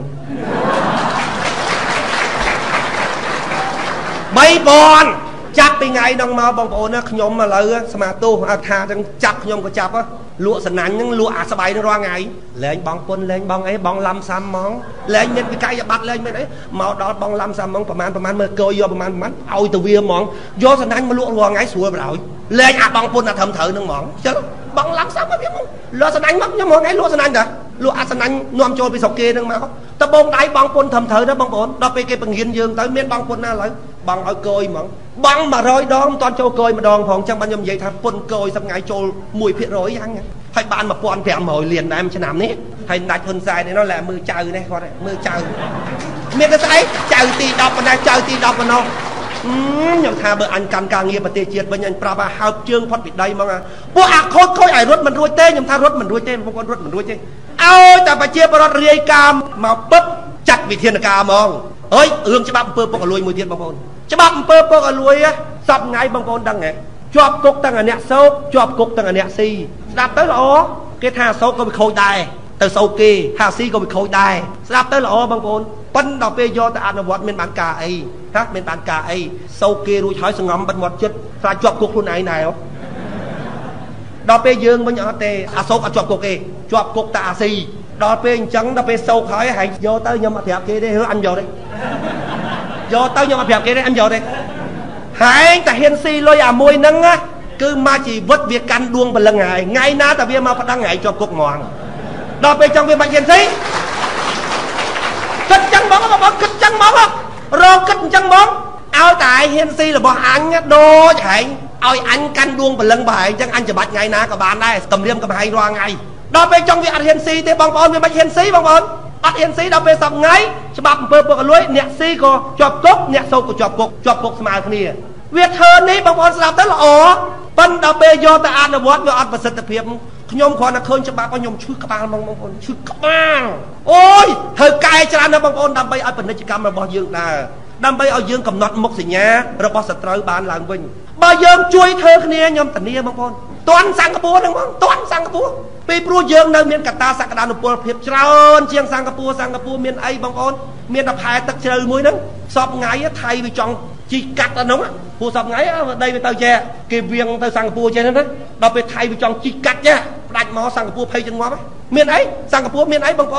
ចាប់ពីថ្ងៃហ្នឹងមកបងប្អូនណាខ្ញុំឥឡូវស្មាទោសអត់ថាទាំងចាប់ខ្ញុំក៏ចាប់លក់សណាញ់ហ្នឹងលក់អាស្បៃហ្នឹងរាល់ថ្ងៃលែងបងពុនលែងបងអីបងឡាំសាំហ្មងលែងមានវិក័យប័ត្រលែងមានអីមកដល់បងឡាំសាំហ្មងប្រហែលប្រហែលមើលកយយកប្រហែលប្រហែលឲ្យទៅវាហ្មងយកសណាញ់មកលក់រាល់ថ្ងៃស្រួលបណ្ដោយលែងអាបងពុនអាត្រឹមត្រូវហ្នឹងហ្មងចឹងបងឡាំសាំមកវាមកលក់សណាញ់មកខ្ញុំហ្មងថ្ងៃលក់សណាញ់តាលក់អាសណាញ់នាំចូលពីស្រុកគេហ្នឹងមកតបងដៃបងពុនត្រឹមត្រូវណាបងប្អូនដល់ពេលគេបង្រៀនយើងទៅមានបងពុនណាឥឡូវបងឲ្យកយហ្មងបង100ដងមិនតាន់ចូលកយម្ដងផងចឹងបានខ្ញុំនិយាយថាពុនកយសប្ងៃចូល1%យ៉ាងហើយបានmột nghìn năm trămលានដែរមួយឆ្នាំនេះហើយដាច់ហ៊ុនសែននេះនោះលែមើលចៅនេះគាត់មើលចៅមានតែស្អីចៅទី10ប៉ុណ្ណាចៅទី10ប៉ុណ្ណោះខ្ញុំថាបើអញកាន់ការងារប្រទេសជាតិវិញអញប្រាប់ថាហើបជើងផុតពីដីហ្មងពួកអាខូចខូចឲ្យរត់មិនរួចទេខ្ញុំថារត់មិនរួចទេបងប្អូនរត់មិនរួចទេឲ្យតែប្រជាពលរដ្ឋរាយការណ៍មកពឹបចាត់វិធានការហ្មងអើយរឿងច្បាប់អំពើពុករលួយមួយទៀតបងប្អូនច្បាប់អំពើពុករលួយសពថ្ងៃបងប្អូនដឹងហ៎ជាប់គុកទាំងអ្នកសោកជាប់គុកទាំងអ្នកស៊ីស្ដាប់ទៅល្អគេថាសោកក៏វាខូចដែរទៅសោកគេថាស៊ីក៏វាខូចដែរស្ដាប់ទៅល្អបងប្អូនប៉ុន្តែដល់ពេលយកទៅអនុវត្តមានបានការអីហ៎មានបានការអីសោកគេរួចហើយសងំបិទមាត់ចិត្តស្រាជាប់គុកខ្លួនឯងដែរដល់ពេលយើងវិញអត់ទេអាសោកអត់ជាប់គុកទេជាប់គុកតែអាស៊ីដល់ពេលអញ្ចឹងដល់ពេលសោកហើយហែងយកទៅខ្ញុំអត់ប្រាប់គេទេហឺអញយកទេយកទៅខ្ញុំអត់ប្រាប់គេទេអញយកទេហែងតែហ៊ានស៊ីលុយអាមួយហ្នឹងគឺមកជីវិតវាកាន់ដួងព្រលឹងហើយថ្ងៃណាតែវាមកប្តឹងថ្ងៃជាប់គុកហ្មងដល់ពេលចង់វាមិនហ៊ានស៊ីគិតចឹងហ្មងបងគិតចឹងហ្មងរកគិតចឹងហ្មងឲ្យតែឯងហ៊ានស៊ីរបស់អញដូចហែងឲ្យអញកាន់ដួងព្រលឹងរបស់ឯងចឹងអញច្បាច់ថ្ងៃណាក៏បានដែរកំរៀមកំហែងរាល់ថ្ងៃដល់ពេលចង់វាអត់ហ៊ានស៊ីទេបងប្អូនវាមិនហ៊ានស៊ីបងប្អូនអត់ហ៊ានស៊ីដល់ពេលសប្ងៃច្បាប់អំពើពុករលួយអ្នកស៊ីក៏ជាប់គុកអ្នកសោកក៏ជាប់គុកជាប់គុកស្មើគ្នាវាធ្វើនេះបងប្អូនស្ដាប់ទៅល្អប៉ុន្តែដល់ពេលយកទៅអនុវត្តវាអត់ប្រសិទ្ធភាពខ្ញុំគ្រាន់តែឃើញច្បាប់ខ្ញុំឈឺក្បាលបងប្អូនឈឺក្បាលអូយធ្វើកែច្រើនណាស់បងប្អូនដើម្បីឲ្យពាណិជ្ជកម្មរបស់យើងដែរដើម្បីឲ្យយើងកំណត់មុខសញ្ញារបស់សត្រូវបានឡើងវិញបើយើងជួយធ្វើគ្នាខ្ញុំធានាបងប្អូនតាន់សង្កពួរហ្នឹងបងតាន់សង្កពួរពីព្រោះយើងនៅមានកត្តាសក្តានុពលភាពច្រើនជាងសង្កពួរសង្កពួរមានអីបងប្អូនមានតែផែទឹកជ្រៅមួយហ្នឹងសពថ្ងៃថៃវាចង់ជីកាត់អានោះព្រោះសពថ្ងៃដីវាទៅចេះគេវៀងទៅសង្កពួរចេះហ្នឹងដល់ពេលថៃវាចង់ជីកាត់ចេះផ្ដាច់មកសង្កពួរភ័យចង្ងប់មានអីសង្កពួរមានអីបងប្អូន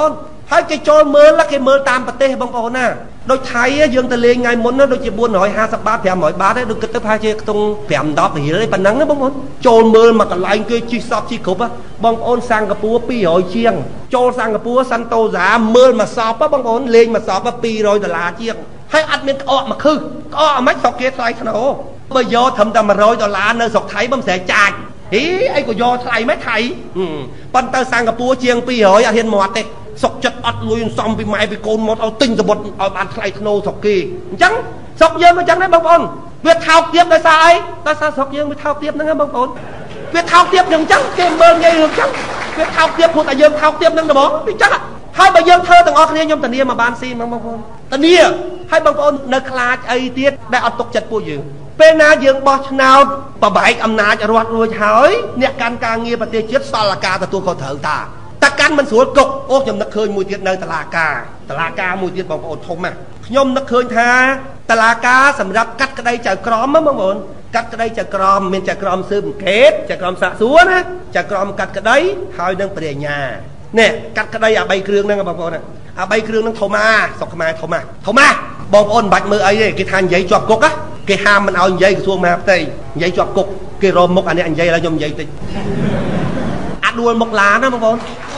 ហើយគេចូលមើលគេមើលតាមប្រទេសបងប្អូនណាដូចថៃយើងទៅលេងថ្ងៃមុនដូចជាbốn trămห้าสิบបាតfive hundredបាតដូចគិតទៅថាជាខ្ទង់five to tenរៀលទេប៉ុណ្ណឹងណាបងប្អូនចូលមើលមកកន្លែងគេជិះសពជិះគ្រប់បងប្អូនសិង្ហបុរីtwo hundredជាងចូលសិង្ហបុរីសាន់តូសាមើលមកសពបងប្អូនលេងមកសពtwo hundredដុល្លារជាងហើយអត់មានក្អកមកខឹសក្អកអាម៉េចស្រុកគេថ្លៃថ្នូរបើយកត្រឹមតែone hundredដុល្លារនៅស្រុកថៃបើមិនស្រែចាច់ហីអីក៏យកថ្លៃមិនថៃប៉ុន្តែសិង្ហបុរីជាងtwo hundredអត់ហ៊ានមាត់ទេសុកចិត្តអត់លុយសំពីម៉ែពីកូនមកឲ្យទិញសបុតឲ្យបានថ្លៃធ្នូស្រុកគេអញ្ចឹងស្រុកយើងក៏អញ្ចឹងដែរបងប្អូនវាថោកទាបដោយសារអីដោយសារស្រុកយើងវាថោកទាបហ្នឹងបងប្អូនវាថោកទាបយ៉ាងអញ្ចឹងគេមើលងាយរឿងអញ្ចឹងវាថោកទាបព្រោះតែយើងថោកទាបហ្នឹងទេបងអញ្ចឹងហើយបើយើងធ្វើទាំងអស់គ្នាខ្ញុំធានាមកបានស៊ីហ្មងបងប្អូនធានាហើយបងប្អូននៅខ្លាចអីទៀតដែលអត់ទុកចិត្តពួកយើងពេលណាយើងបោះឆ្នោតបបែកអំណាចរដ្ឋរួចហើយអ្នកកាន់ការងារប្រទេសជាតិសល់អាការទទួលខុសត្រូវតាតែកាន់មិនស្រួលកុកអូខ្ញុំនឹកឃើញមួយទៀតនៅតុលាការតុលាការមួយទៀតបងប្អូនធំណាស់ខ្ញុំនឹកឃើញថាតុលាការសម្រាប់កាត់ក្តីចៅក្រមបងប្អូនកាត់ក្តីចៅក្រមមានចៅក្រមស៊ើបអង្កេតចៅក្រមសាកសួរណាចៅក្រមកាត់ក្តីហើយនឹងព្រះញ្ញានេះកាត់ក្តីអា3គ្រឿងហ្នឹងបងប្អូនអា3គ្រឿងហ្នឹងធំណាស្រុកខ្មែរធំណាធំណាបងប្អូនមិនបាច់មើលអីទេគេថានិយាយជាប់គុកណាគេហាមមិនឲ្យនិយាយក្រសួងមហាផ្ទៃនិយាយជាប់គុកគេរមមុខអានេះនិយាយឡើយខ្ញុំនិយាយតិចអាដួលមុខឡានណាបងប្អូន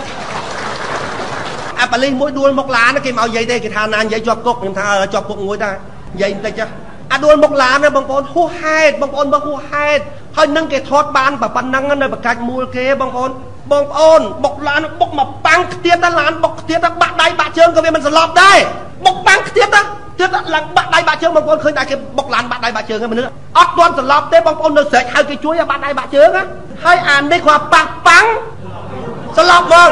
អាប៉លីសមួយដួលមុខឡានគេមកនិយាយទេគេថាណានិយាយជាប់គុកខ្ញុំថាជាប់គុកមួយដែរនិយាយបន្តិចចាអាដួលមុខឡានណាបងប្អូនហួសហេតុបងប្អូនមកហួសហេតុហើយនឹងគេថតបានប៉ុណ្ណឹងនៅបកាច់មូលគេបងប្អូនបងប្អូនបុកឡានបុកមកប៉ាំងខ្ទាតតែឡានបុកខ្ទាតតែបាក់ដៃបាក់ជើងក៏វាមិនស្លាប់ដែរបុកប៉ាំងខ្ទាតតែទៀតឡើងបាក់ដៃបាក់ជើងបងប្អូនឃើញតែគេបុកឡានបាក់ដៃបាក់ជើងហ្នឹងមនុស្សអត់ទាន់ស្លាប់ទេបងប្អូននៅស្រែកហៅគេជួយបាក់ដៃបាក់ជើងហើយអានេះគាត់ប៉ះប៉ាំងស្លាប់ហ្មង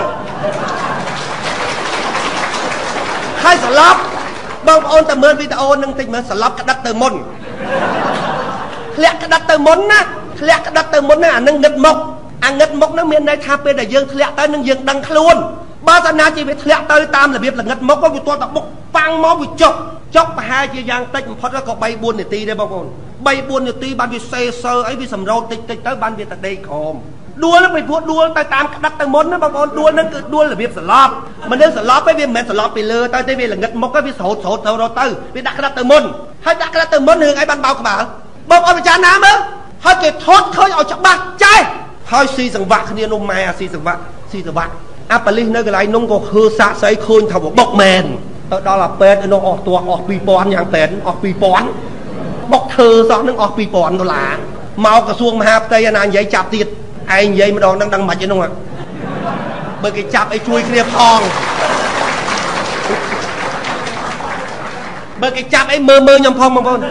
ហើយស្លាប់បងប្អូនតែមើលវីដេអូនឹងតិចមើលស្លាប់ក្តិតទៅមុនធ្លាក់ក្តិតទៅមុនណាធ្លាក់ក្តិតទៅមុនណាអានឹងងឹតមុខអាងឹតមុខហ្នឹងមានន័យថាពេលដែលយើងធ្លាក់ទៅនឹងយើងដឹងខ្លួនបើសិនណាជីវិតធ្លាក់ទៅតាមរបៀបល្ងឹតមុខវាទាល់តែបុកប៉ាំងមកវាចុកចុកប្រហែលជាយ៉ាងតិចបំផុតក៏three fourនាទីដែរបងប្អូនthree fourនាទីបានវាសេសើអីវាសម្រោតតិចតិចទៅបានវាទៅដេកក្រោមដួលពីព្រោះដួលទៅតាមក្តិតទៅមុនណាបងប្អូនដួលហ្នឹងគឺដួលរបៀបស្លាប់មនុស្សស្លាប់ឯងវាមិនមែនស្លាប់ពីលើទៅទេវាល្ងឹតមុខឯងវាស្រោតស្រោតទៅទៅវាដាក់ក្តិតទៅមុនហើយដាក់ក្តិតទៅមុនរឿងអីបានបោកក្បាលបងប្អូនពិចារណាមើលហើយគេថតឃើញឲ្យច្បាស់ចេះហើយស៊ីសង្វាក់គ្នានោះម៉ែអាស៊ីសង្វាក់ស៊ីសង្វាក់អាប៉លីសនៅកន្លែងនោះក៏ឃើសាកស្អីឃើញថាបុកមែនទៅដល់អាពេទ្យនោះអស់តួអស់two thousandយ៉ាងពេទ្យអស់two thousandបុកធ្វើសោះនឹងអស់two thousandដុល្លារមកក្រសួងមហាផ្ទៃអាណានិយាយចាប់ទៀតឯងនិយាយម្ដងដឹងដឹងមិនឯនោះបើគេចាប់អីជួយគ្នាផងបើគេចាប់អីមើលមើលខ្ញុំផងបងប្អូន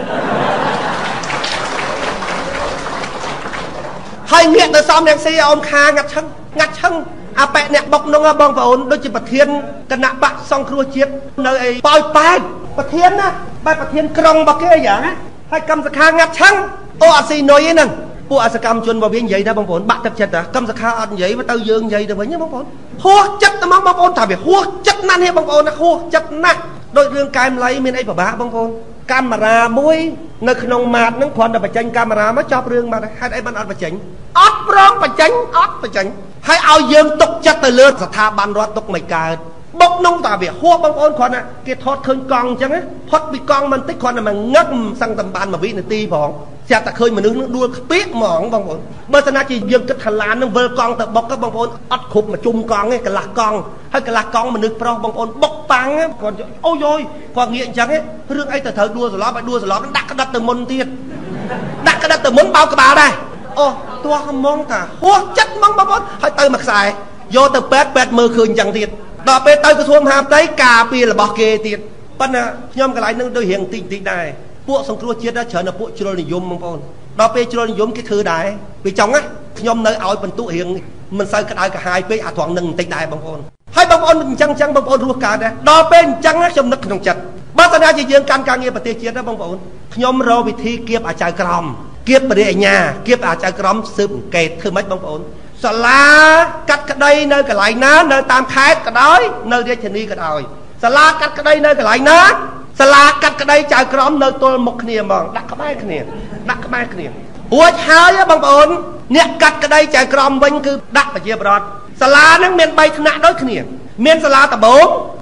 ហើយងាកទៅសំអ្នកស៊ីអូនខាងាត់ឈឹងងាត់ឈឹងអាប៉ែអ្នកបុកនោះបងប្អូនដូចជាប្រធានគណៈបកសង្គ្រោះជាតិនៅអីប៉ោយប៉ែតប្រធានណាបែបប្រធានក្រុងរបស់គេយ៉ាងណាហើយកម្មសខាងាត់ឈឹងអូអាស៊ីនុយហ្នឹងពួកអសកម្មជនរបស់វានិយាយថាបងប្អូនបាក់ទឹកចិត្តកម្មសខាអត់និយាយទៅយើងនិយាយទៅវិញបងប្អូនហួសចិត្តតែមកបងប្អូនថាវាហួសចិត្តណាស់នេះបងប្អូនណាហួសចិត្តណាស់ដូចរឿងកែមលៃមានអីពិបាកបងប្អូនកាមេរ៉ាមួយនៅក្នុងម៉ាតហ្នឹងគ្រាន់តែបញ្ចេញកាមេរ៉ាមកចប់រឿងបាត់ហេតុអីបានអត់បញ្ចេញអត់ព្រមបញ្ចេញអត់បញ្ចេញហើយឲ្យយើងទុកចិត្តទៅលើស្ថាប័នរដ្ឋទុកមិនកើតបុកនោះតាវាហួសបងប្អូនគ្រាន់តែគេថតឃើញកង់អញ្ចឹងផុតពីកង់មិនតិចគ្រាន់តែមកងឹកសឹងតែបានមួយវិនាទីផងស្រាប់តែឃើញមនុស្សនឹងដួលខ្ពាកហ្មងបងប្អូនបើសិនណាជាយើងគិតថាឡាននឹងវិលកង់ទៅបុកទៅបងប្អូនអត់គ្រប់មួយជុំកង់ទេកន្លះកង់ហើយកន្លះកង់មនុស្សប្រុសបងប្អូនបុកប៉ាំងគាត់អូយយគាត់ងាកអញ្ចឹងរឿងអីទៅត្រូវដួលសន្លប់ឲ្យដួលសន្លប់ដាក់ក្តិតទៅមុនទៀតដាក់ក្តិតទៅមុនបោកក្បាលដែរអូទោះហ្មងតាហួសចិត្តហ្មងបងប្អូនហើយទៅមួយខ្សែយកទៅពេទ្យពេទ្យមើលឃើញអញ្ចឹងទៀតដល់ពេលទៅក្រសួងមហាផ្ទៃការពាររបស់គេទៀតប៉ុន្តែខ្ញុំកន្លែងនឹងដូចរៀងតិចតិចដែរពួកសង្គ្រោះជាតិច្រើនតែពួកជ្រុលនិយមបងប្អូនដល់ពេលជ្រុលនិយមគេធ្វើដែរពីចង់ណាខ្ញុំនៅឲ្យបន្ទុករៀងមិនសូវក្តៅក្រហាយពេកអាត្រង់នឹងបន្តិចដែរបងប្អូនហើយបងប្អូនអញ្ចឹងអញ្ចឹងបងប្អូនរស់កើតដែរដល់ពេលអញ្ចឹងខ្ញុំនឹកក្នុងចិត្តបើសិនជាយើងកាន់ការងារប្រទេសជាតិណាបងប្អូនខ្ញុំរកវិធីគៀបអាចៅក្រមគៀបបរិញ្ញាគៀបអាចៅក្រមស៊ើបអង្កេតធ្វើម៉េចបងប្អូនសាលាកាត់ក្តីនៅកន្លែងណានៅតាមខេត្តក៏ដោយនៅរាជធានីក៏ដោយសាលាកាត់ក្តីនៅកន្លែងណាសាលាកាត់ក្តីចៅក្រមនៅទល់មុខគ្នាហ្មងដាក់ក្បែរគ្នាដាក់ក្បែរគ្នារួចហើយបងប្អូនអ្នកកាត់ក្តីចៅក្រមវិញគឺដាក់ប្រជាប្រដ្ឋសាលាហ្នឹងមានបីថ្នាក់ដូចគ្នាមានសាលាដំបូង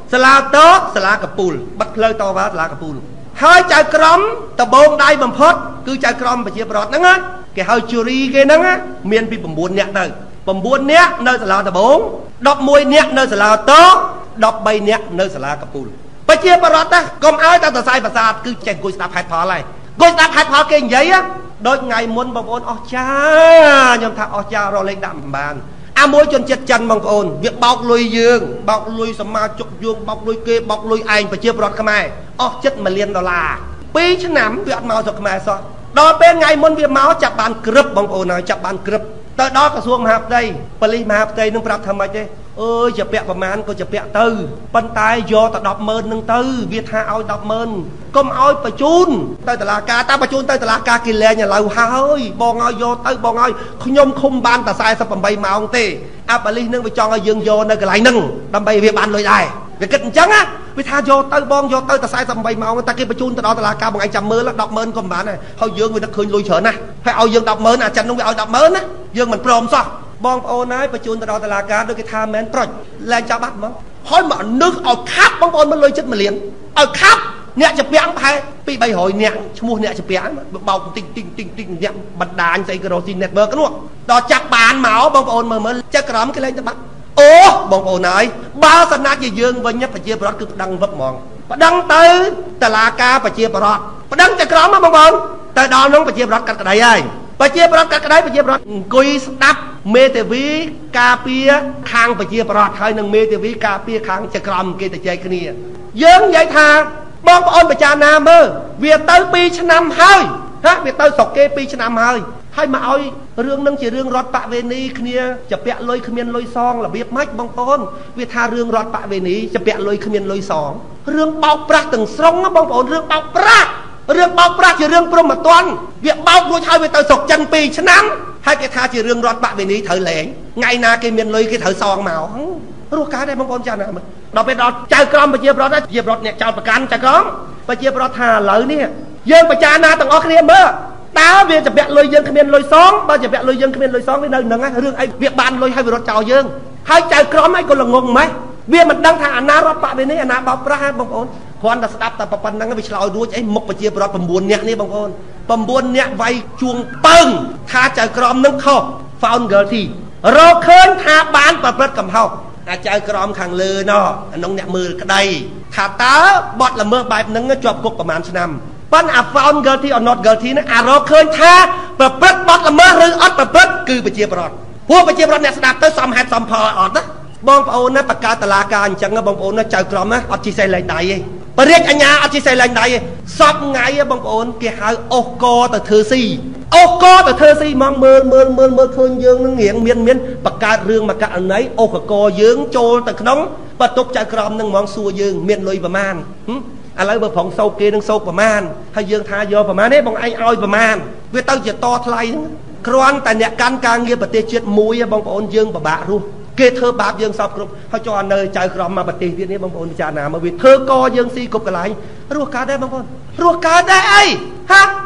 សាលាតោសាលាកពូលបាត់ផ្លូវតវ៉ាសាលាកពូលហើយចៅក្រមដបងដៃបំផុតគឺចៅក្រមប្រជាប្រដ្ឋហ្នឹងណាគេហៅជូរីគេហ្នឹងមានពី៩នាក់ទៅ៩នាក់នៅសាលាដបងដប់មួយនាក់នៅសាលាតោដប់បីនាក់នៅសាលាកពូលប្រជាប្រដ្ឋណាកុំឲ្យតែសរសៃប្រសាទគឺចេះអង្គុយស្ដាប់ហេតុផលហើយអង្គុយស្ដាប់ហេតុផលគេនិយាយដូចថ្ងៃមុនបងប្អូនអស់ចាខ្ញុំថាអស់ចារលេងដាក់មិនបានអាមួយជនជាតិចិនបងប្អូនវាបោកលុយយើងបោកលុយសមាជិកយើងបោកលុយគេបោកលុយឯងប្រជាប្រដ្ឋខ្មែរអស់ចិត្តមួយលានដុល្លារពីរឆ្នាំវាអត់មកស្រុកខ្មែរសោះដល់ពេលថ្ងៃមុនវាមកចាប់បានក្រឹបបងប្អូនហើយចាប់បានក្រឹបទៅដល់ក្រសួងមហាផ្ទៃប៉ូលីសមហាផ្ទៃនឹងប្រាប់ថាម៉េចទេអើយជាពាក់ប្រមាណក៏ជាពាក់ទៅប៉ុន្តែយកទៅដប់ម៉ឺននឹងទៅវាថាឲ្យដប់ម៉ឺនកុំឲ្យបញ្ជូនទៅតុលាការតែបញ្ជូនទៅតុលាការគេលែងឥឡូវហើយបងឲ្យយកទៅបងឲ្យខ្ញុំឃុំបានតែสี่สิบแปดម៉ោងទេអាប៉ូលីសនឹងវាចង់ឲ្យយើងយកនៅកន្លែងហ្នឹងដើម្បីវាបានលុយដែរវាគិតអញ្ចឹងណាវាថាយកទៅបងយកទៅតែสี่สิบแปดម៉ោងតែគេបញ្ជូនទៅដល់តុលាការបងឯងចាំមើលដប់ម៉ឺនក៏មិនបានដែរហើយយើងវានឹកឃើញលុយច្រើនណាស់ហើយឲ្យយើងដប់ម៉ឺនអាចិននោះវាឲ្យដប់ម៉ឺនណាយើងមិនព្រមសោះបងប្អូនហើយបញ្ជូនទៅដល់តុលាការដូចគេថាមែនប្រុចលែងចាប់បាត់ហ្មងហើយមកនឹកឲ្យខាប់បងប្អូនមិនលុយចិត្តមួយលានឲ្យខាប់អ្នកជាពាំងប្រហែលពីរបីរយនាក់ឈ្មោះអ្នកជាពាំងបោកទិញទិញទិញទិញអ្នកបណ្ដាញស្អីក៏រកស៊ី network នោះដល់ចាប់បានមកបងប្អូនមើលមើលចិត្តក្រមគេលែងទៅបាត់អូបងប្អូនហើយបើសំណាក់ជាយើងវិញប្រជាប្រដ្ឋគឺប្តឹងវឹកហ្មងប្តឹងទៅតុលាការប្រជាប្រដ្ឋប្តឹងចិត្តក្រមបងប្អូនទៅដល់នោះប្រជាប្រដ្ឋកាត់ក្តីហើយប្រជាប្រដ្ឋកាត់ក្តីប្រជាប្រដ្ឋអង្គុយស្ដាប់មេធាវីការពារខាងប្រជាប្រដ្ឋហើយនឹងមេធាវីការពារខាងចក្រមគេទៅចែកគ្នាយើងនិយាយថាបងប្អូនពិចារណាមើលវាទៅពីរឆ្នាំហើយហ่ะវាទៅស្រុកគេពីរឆ្នាំហើយហើយមកឲ្យរឿងនឹងជារឿងរដ្ឋបវេនីគ្នាជាពាក់លុយគ្មានលុយសងរបៀបម៉េចបងប្អូនវាថារឿងរដ្ឋបវេនីជាពាក់លុយគ្មានលុយសងរឿងបោកប្រាស់ទាំងស្រុងបងប្អូនរឿងបោកប្រាស់រឿងបោកប្រាស់ជារឿងព្រមត្តនវាបោករួចហើយវាទៅស្រុកចិនពីរឆ្នាំហើយគេថាជារឿងរដ្ឋបវេនីត្រូវលែងថ្ងៃណាគេមានលុយគេត្រូវសងមករស់កើតដែរបងប្អូនចាស់ណាដល់ពេលដល់ចៅក្រមប្រជាប្រដ្ឋប្រជាប្រដ្ឋអ្នកចោតប្រកាន់ចៅក្រមប្រជាប្រដ្ឋថាឥឡូវនេះយើងពិចារណាទាំងអស់គ្នាមើលតើវាជាពាក់លុយយើងគ្មានលុយសងបើជាពាក់លុយយើងគ្មានលុយសងវានៅនឹងរឿងអីវាបានលុយហើយវារត់ចោលយើងហើយចៅក្រមឯងក៏ល្ងងម៉េះវាមិនដឹងថាអាណារដ្ឋបវេនីអាណាបោកប្រាស់ហ្នឹងបងប្អូនគ្រាន់តែស្ដាប់តែប៉ុណ្្នឹងវាឆ្លោយរួចអីមុខប្រជាប្រដ្ឋ៩នាក់នេះបងប្អូន៩នាក់វាយជួងពើងថាចៅក្រមនឹងខុស found guilty រកឃើញថាបានប្រព្រឹត្តកំហុសអាចៅក្រមខាងលើណោះអានោះអ្នកមើលក្តីថាតើបទល្មើសបែបហ្នឹងជាប់គុកប្រហែលឆ្នាំប៉ុន្តែ found guilty or not guilty ហ្នឹងអារកឃើញថាប្រព្រឹត្តបទល្មើសឬអត់ប្រព្រឹត្តគឺប្រជាប្រដ្ឋពួកប្រជាប្រដ្ឋអ្នកស្ដាប់ទៅសមហេតុសមផលអត់ណាបងប្អូនណាបកកើតតឡាការអញ្ចឹងបងប្អូនណាចៅក្រមណាអត់ជិះសេះលែងដៃទេបរិយាអញ្ញាអត់ជិះសេះលែងដៃទេសពថ្ងៃបងប្អូនគេហៅអូសកទៅធ្វើស៊ីអូសកទៅធ្វើស៊ីមកមើលមើលមើលមើលឃើញយើងនឹងរៀងមានមានបកកើតរឿងមកករណីអូសកយើងចូលទៅក្នុងបន្ទប់ចៅក្រមនឹងហ្មងសួរយើងមានលុយប្រមាណឥឡូវបើប្រងសោកគេនឹងសោកប្រមាណហើយយើងថាយកប្រមាណទេបងឯងឲ្យប្រមាណវាទៅជាតថ្លៃហ្នឹងគ្រាន់តែអ្នកកាន់ការងារប្រទេសជាតិមួយបងប្អូនយើងពិបាករស់គេធ្វើបាបយើងសពគ្រប់ហើយចូលនៅចៅក្រមមកប្រទេសទៀតនេះបងប្អូនពិចារណាមកវាធ្វើកយើងស៊ីគ្រប់កន្លែងរស់កើតដែរបងប្អូនរស់កើតដែរអីហា